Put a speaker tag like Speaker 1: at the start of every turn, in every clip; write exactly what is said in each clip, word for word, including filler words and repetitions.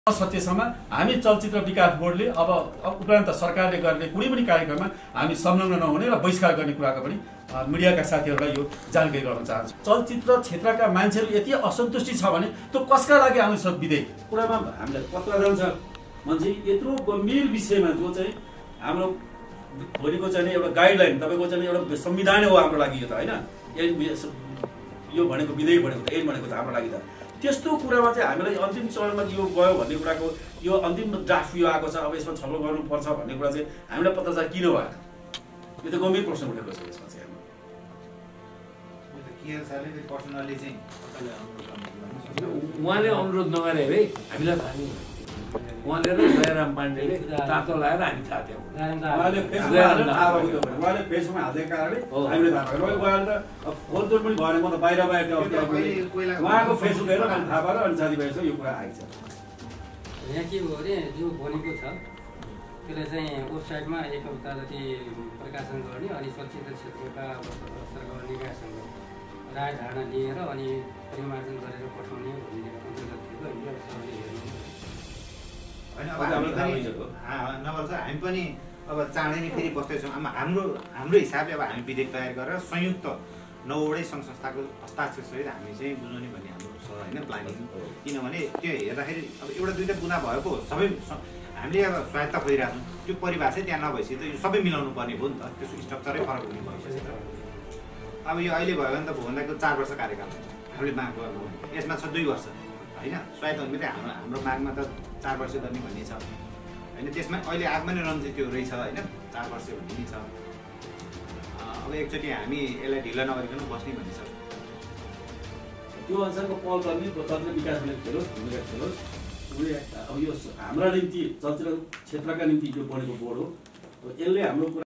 Speaker 1: सत्यसम्म हामी चलचित्र विकास बोर्डले अब उपरान्त सरकारले गर्ने कुनै पनि कार्यक्रममा हामी संलग्न नहुने र बहिष्कार गर्ने कुराको पनि मिडियाका साथीहरूलाई यो जानकारी गराउन चाहन्छु। चलचित्र क्षेत्रका मान्छेहरू यति असन्तुष्टि छ भने त्यो कसका लागि आउँछ विधेयक कुरामा हामीलाई पत्र जान्छ मान्छे यत्रो गम्भीर विषयमा जो चाहिँ हाम्रो भोलिको चाहिँ एउटा गाइडलाइन तपाईको चाहिँ एउटा संविधान हो हाम्रो लागि यो त हैन यो भनेको विधेयक भनेको त ऐन भनेको त हाम्रो लागि त त्यस्तो कुरामा चाहिँ हामीलाई अन्तिम चरणमा यो गयो भन्ने कुराको यो अन्तिम ड्राफ्ट यो आएको छ अब यसमा छलफल गर्नुपर्छ भन्ने कुरा चाहिँ हामीलाई पत्रचार किन भयो यो त गम्भीर प्रश्न उठेको छ यसमा चाहिँ
Speaker 2: उहाँले अनुरोध नगरे है हामीलाई थाहा उहाँले र जयराम पाण्डेले तातो लगाएर हामी थाहा थियौँ
Speaker 1: उहाँले फेसबुकमा थाहा भएको थियो उहाँले फेसबुकमा हाल्दै कारणले हामीले थाहा भयो उहाँले त फोनचोट पनि भएन म त बाहिर बाहिर उहाँको फेसबुक हेरेर मैले थाहा पाएर अनि साथीभाइसँग यो कुरा आइछ।
Speaker 3: यहाँ के हो अरे जो बोलेको छ त्यसलाई चाहिँ वेबसाइटमा एक हप्ता जति प्रकाशन गर्ने अनि चलचित्र क्षेत्रका सरकार निकायसँग राय धारणा लिएर अनि परिमार्जन गरेर पठाउने भन्ने अन्तर्गत थियो।
Speaker 4: नभए चाहिँ हामी पनि अब चाँडै नै फेरि बस्दैछौँ। अब हाम्रो हाम्रो हिसाबले अब हामी विधेयक तयार गरेर संयुक्त नौवटै सङ्घ संस्थाको हस्ताक्षरसहित हामी चाहिँ बुझाउने भन्ने हाम्रो छ होइन प्लानिङ। किनभने त्यो हेर्दाखेरि अब एउटा दुईवटा बुँदा भएको सबै हामीले अब स्वायत्त खोजिरहेको छौँ त्यो परिभाषै त्यहाँ नभएपछि त यो सबै मिलाउनु पर्ने भयो नि त त्यसको स्ट्रक्चरै फरक हुने भइसकेछ। अब यो अहिले भयो भने त भुवनदाको चार वर्ष कार्यकाल हामीले माग गर्नु यसमा छ दुई वर्ष होइन स्वायत्त हुने मात्रै हाम्रो हाम्रो मागमा त चार वर्ष गर्ने भन्ने छ होइन। त्यसमा अहिले आगमा नै रहन्छ त्यो रहेछ होइन चार वर्ष भन्ने नि छ। अब एकचोटि हामी यसलाई ढिलो नगरिकन बस्ने भन्ने छ
Speaker 1: त्यो अनुसारको पहल गर्ने चलचित्र विकासमा खेलोस् भूमिका खेलोस् उसले अब यो हाम्रा निम्ति चलचित्र क्षेत्रका निम्ति यो बनेको बोर्ड हो यसले हाम्रो कुरा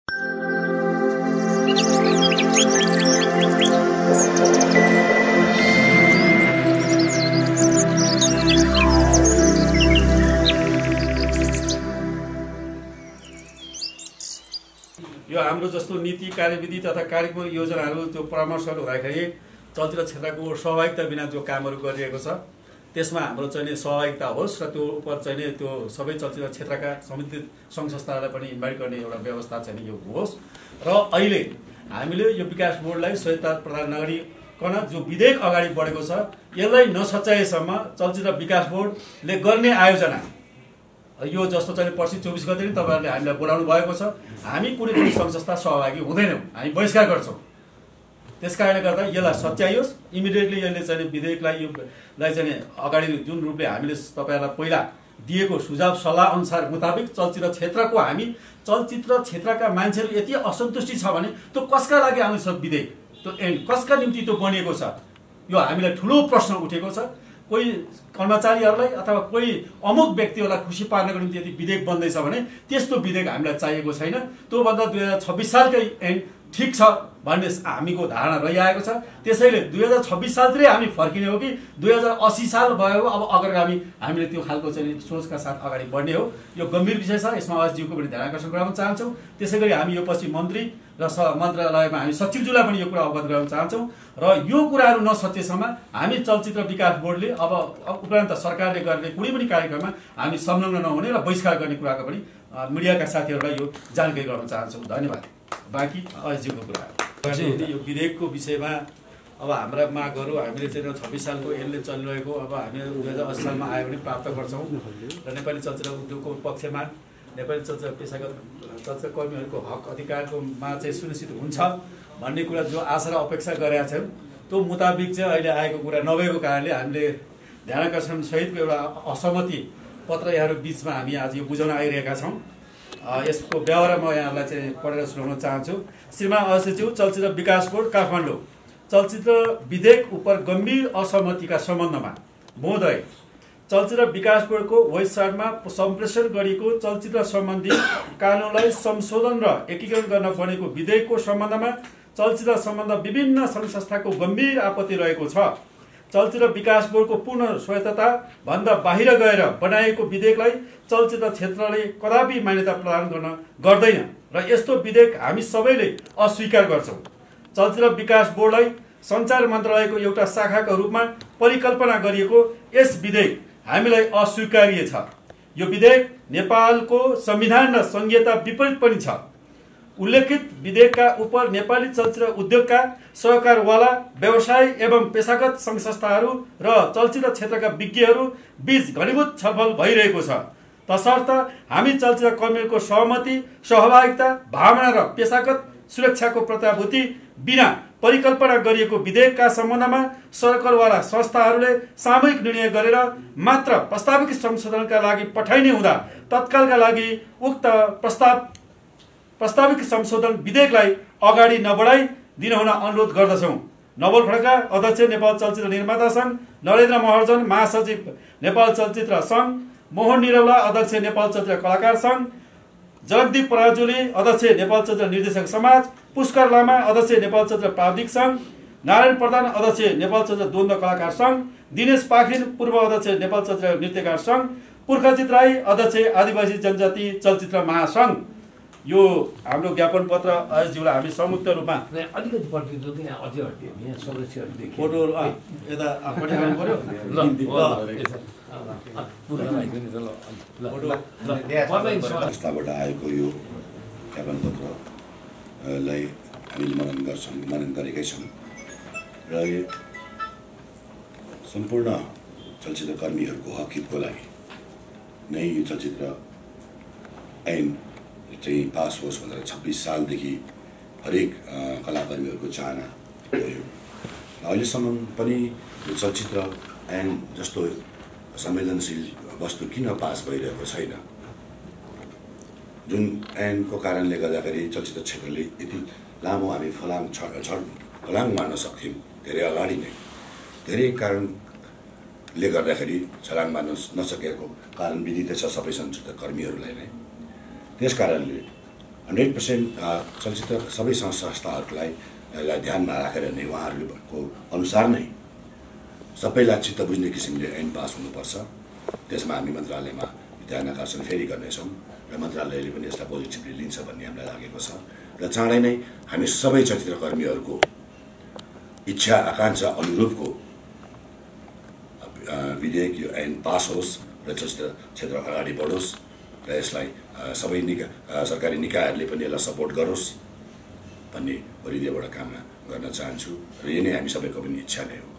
Speaker 1: यो हाम्रो जस्तो नीति कार्यविधि तथा कार्यक्रम योजनाहरू त्यो परामर्शहरू हुँदाखेरि चलचित्र क्षेत्रको सहभागिता बिना जो कामहरू गरिएको छ त्यसमा हाम्रो चाहिँ सहभागिता होस् र त्यो उप चाहिँ त्यो सबै चलचित्र क्षेत्रका सम्बन्धित सङ्घ संस्थाहरूलाई पनि इन्भाइट गर्ने एउटा व्यवस्था चाहिँ यो होस्। र अहिले हामीले यो विकास बोर्डलाई स्वायत्तता प्रदान नगरिकन जो विधेयक अगाडि बढेको छ यसलाई नसच्याएसम्म चलचित्र विकास बोर्डले गर्ने आयोजना यो जस्तो चाहिँ पर्सि चौबिस गते नै तपाईँहरूले हामीलाई बोलाउनु भएको छ हामी कुनै पनि सङ्घ संस्था सहभागी हुँदैनौँ हामी बहिष्कार गर्छौँ। त्यस कारणले गर्दा यसलाई सच्याइयोस् इमिडिएटली यसले चाहिँ विधेयकलाई योलाई चाहिँ अगाडि जुन रूपले हामीले तपाईँहरूलाई पहिला दिएको सुझाव सल्लाह अनुसार मुताबिक चलचित्र क्षेत्रको हामी चलचित्र क्षेत्रका मान्छेहरू यति असन्तुष्टि छ भने त्यो कसका लागि आउँछ विधेयक त्यो एन्ड कसका निम्ति त्यो बनिएको छ यो हामीलाई ठुलो प्रश्न उठेको छ। कोही कर्मचारीहरूलाई अथवा कोही अमुक व्यक्तिहरूलाई खुसी पार्नको निम्ति यदि विधेयक बन्दैछ भने त्यस्तो विधेयक हामीलाई चाहिएको छैन। त्योभन्दा दुई हजार छब्बिस सालकै एन्ड ठिक छ भन्ने हामीको धारणा रहिआएको छ। त्यसैले दुई हजार छब्बिस सालतिरै हामी फर्किने हो कि दुई हजार अस्सी साल भयो अब अग्रगामी हामीले त्यो खालको चाहिँ सोचका साथ अगाडि बढ्ने हो। यो गम्भीर विषय छ यसमा अजीवको पनि ध्यान आकर्षण गराउन चाहन्छौँ। त्यसै गरी हामी यो पछि मन्त्री र मन्त्रालयमा हामी सचिवज्यूलाई पनि यो कुरा अवगत गराउन चाहन्छौँ र यो कुराहरू नसत्यसम्म हामी चलचित्र विकास बोर्डले अब उपरान्त सरकारले गर्ने कुनै पनि कार्यक्रममा हामी संलग्न नहुने र बहिष्कार गर्ने कुराको पनि मिडियाका साथीहरूलाई यो जानकारी गराउन चाहन्छौँ। धन्यवाद। बाँकी अजीवको कुरा यो विधेयकको विषयमा अब हाम्रा मागहरू हामीले चाहिँ छब्बिस सालको यसले चलिरहेको अब हामी दुई हजार अस्सी सालमा आयो भने प्राप्त गर्छौँ र नेपाली चलचित्र उद्योगको पक्षमा नेपाली चलचित्र पेसागत चलचित्र कर्मीहरूको हक अधिकारकोमा चाहिँ सुनिश्चित हुन्छ भन्ने कुरा जो आशा र अपेक्षा गरेका छौँ त्यो मुताबिक चाहिँ अहिले आएको कुरा नभएको कारणले हामीले ध्यानाकर्षण सहितको एउटा असहमति पत्र यहाँहरू बिचमा हामी आज यो बुझाउन आइरहेका छौँ। यसको व्यवहार म यहाँलाई चाहिँ पढेर सुनाउन चाहन्छु। श्रीमान अध्यक्ष चलचित्र विकास बोर्ड काठमाडौँ चलचित्र विधेयक उप गम्भीर असहमतिका सम्बन्धमा महोदय चलचित्र विकास बोर्डको वेबसाइटमा सम्प्रेषण गरिएको चलचित्र सम्बन्धी कानुनलाई संशोधन र एकीकरण गर्न बनेको विधेयकको सम्बन्धमा चलचित्र सम्बन्ध विभिन्न सङ्घ संस्थाको गम्भीर आपत्ति रहेको छ। चलचित्र विकास बोर्डको पूर्ण स्वायत्तता भन्दा बाहिर गएर बनाइएको विधेयकलाई चलचित्र क्षेत्रले कदापि मान्यता प्रदान गर्न गर्दैन र यस्तो विधेयक हामी सबैले अस्वीकार गर्छौँ। चलचित्र विकास बोर्डलाई सञ्चार मन्त्रालयको एउटा शाखाको रूपमा परिकल्पना गरिएको यस विधेयक हामीलाई अस्वीकार्य छ। यो विधेयक नेपालको संविधान र संघीयता विपरीत पनि छ। उल्लेखित विधेयकका उप नेपाली चलचित्र उद्योगका सहकारवाला व्यवसाय एवं पेशागत सङ्घ संस्थाहरू र चलचित्र क्षेत्रका विज्ञहरू बीच घनीभूत छलफल भइरहेको छ। तसर्थ हामी चलचित्र कर्मीहरूको सहमति, सहभागिता, भावना र पेशागत सुरक्षाको प्रत्याभूति बिना परिकल्पना गरिएको विधेयकका सम्बन्धमा सरकारवाला संस्थाहरूले सामूहिक निर्णय गरेर मात्र प्रस्तावित संशोधनका लागि पठाइने हुँदा तत्कालका लागि उक्त प्रस्ताव प्रस्तावित संशोधन विधेयकलाई अगाडि नबढाइ दिन हुन अनुरोध गर्दछौँ। नवल खड्का, अध्यक्ष नेपाल चलचित्र निर्माता सङ्घ, नरेन्द्र महर्जन, महासचिव नेपाल चलचित्र सङ्घ, मोहन निरौला, अध्यक्ष नेपाल चलचित्र कलाकार सङ्घ, जगदीप पराजुली, अध्यक्ष नेपाल चलचित्र निर्देशक समाज, पुष्कर लामा, अध्यक्ष नेपाल चलचित्र प्राविधिक सङ्घ, नारायण प्रधान, अध्यक्ष नेपाल चलचित्र द्वन्द्व कलाकार सङ्घ, दिनेश पाखरिन, पूर्व अध्यक्ष नेपाल चलचित्र नृत्यकार सङ्घ, पुर्खाजित राई, अध्यक्ष आदिवासी जनजाति चलचित्र महासङ्घ। यो हाम्रो ज्ञापन पत्र अयसज्यूलाई हामी संयुक्त रूपमा
Speaker 2: अलिकति प्रतिनिधित्व यहाँ अझै हट्यो यहाँ सदस्यहरू
Speaker 1: फोटो यता पठाउनु पर्यो।
Speaker 5: संस्थाबाट आएको यो ज्ञापन पत्रलाई हामीले मनन गर्छौँ मनन गरेकै छौँ र यो सम्पूर्ण चलचित्र कर्मीहरूको हक हितको लागि नै यो चलचित्र ऐन चाहिँ पास होस् भनेर छब्बिस सालदेखि हरेक कलाकर्मीहरूको चाहना रह्यो। अहिलेसम्म पनि यो चलचित्र ऐन जस्तो संवेदनशील वस्तु किन पास भइरहेको छैन, जुन ऐनको कारणले गर्दाखेरि चलचित्र क्षेत्रले यति लामो हामी फलाङ छड फलाङ मार्न सक्थ्यौँ धेरै अगाडि नै। धेरै कारणले गर्दाखेरि छलाङ मार्न नसकेको कारण विदितै छ सबै चलचित्र कर्मीहरूलाई नै। त्यस कारणले हन्ड्रेड पर्सेन्ट चलचित्र सबै संस्थाहरूलाई ध्यानमा राखेर नै उहाँहरूको अनुसार नै सबैलाई चित्त बुझ्ने किसिमले ऐन पास हुनुपर्छ। त्यसमा हामी मन्त्रालयमा ध्यान आकर्षण फेरि गर्नेछौँ र मन्त्रालयले पनि यसलाई पोजिटिभली लिन्छ भन्ने हामीलाई लागेको छ र चाँडै नै हामी सबै चलचित्र कर्मीहरूको इच्छा आकाङ्क्षा अनुरूपको विधेयक यो ऐन पास होस् र चलचित्र क्षेत्र अगाडि बढोस् र यसलाई सबै निका सरकारी निकायहरूले पनि यसलाई सपोर्ट गरोस् भन्ने हृदयबाट कामना गर्न चाहन्छु र यही नै हामी सबैको पनि इच्छा नै हो।